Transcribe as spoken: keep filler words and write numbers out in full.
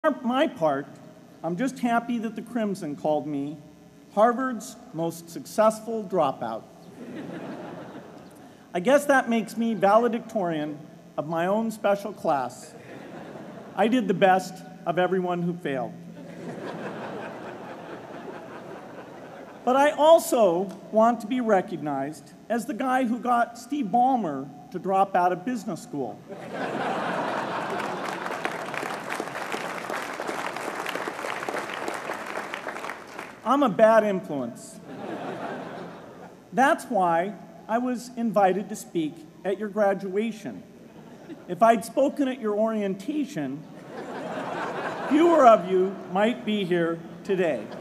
my part, I'm just happy that the Crimson called me Harvard's most successful dropout. I guess that makes me valedictorian of my own special class. I did the best of everyone who failed. But I also want to be recognized as the guy who got Steve Ballmer to drop out of business school. I'm a bad influence. That's why I was invited to speak at your graduation. If I'd spoken at your orientation, fewer of you might be here today.